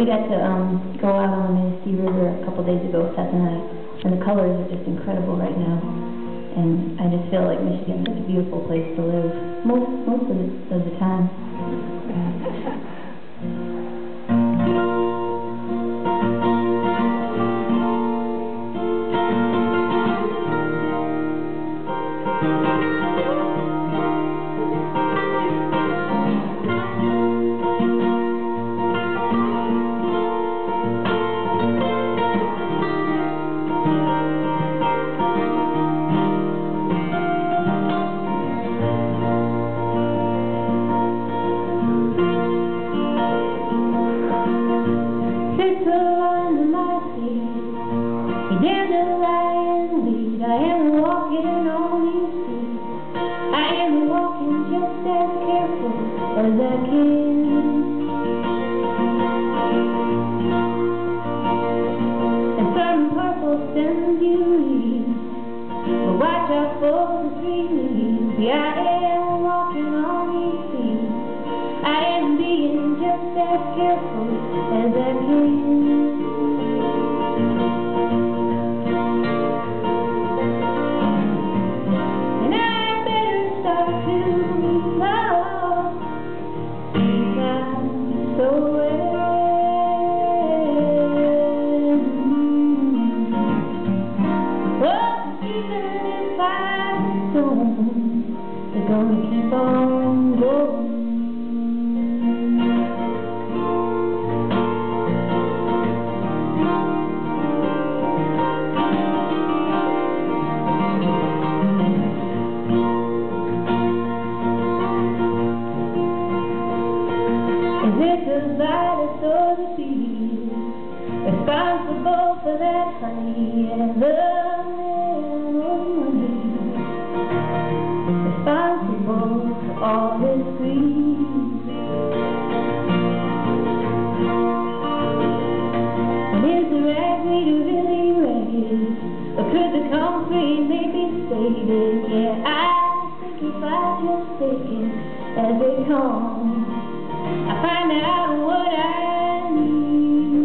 we got to go out on the Manistee River a couple days ago, Seth and I, and the colors are just incredible right now. And I just feel like Michigan's such a beautiful place to live most of the time. Responsible for that honey and the memory, responsible for all this grief. And is the ragweed really ragged, or could the concrete maybe save it? Yeah, I think if I just take it as they come, I find out what I need.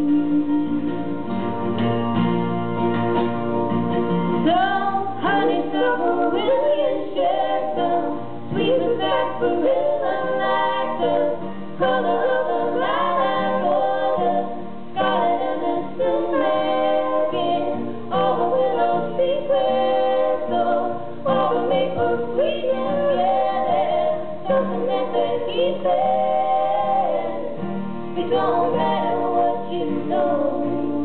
It don't matter what you know.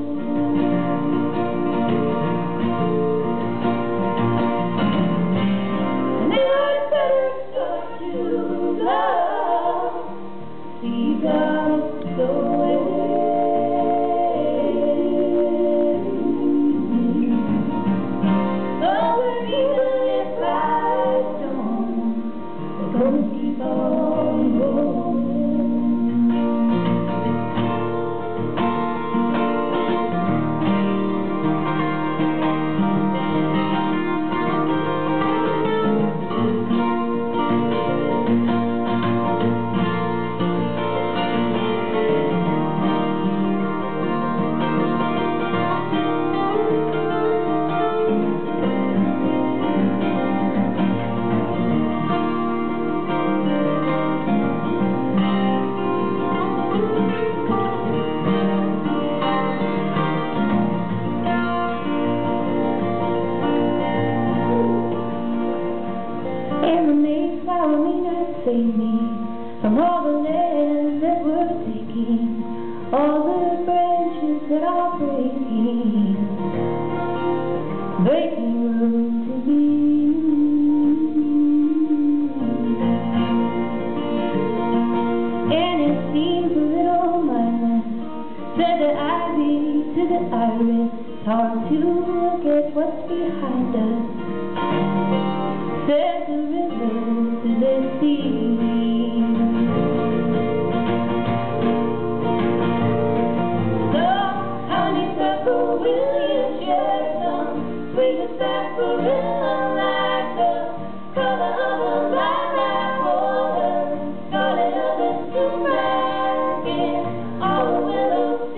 And then I'd better start to love. See God go away. Oh, but even if I don't, they're gonna keep on going. Save me from all the lands that we're taking, all the branches that are breaking room to be. And it seems a little mindless, said the ivy to the iris, it's hard to look at what's behind us, said the river to the sea. So, honeysuckle, will you share some sweet sarsaparilla like the color of a lilac or the scarlet of the sumac and all the willows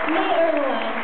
Erlewine.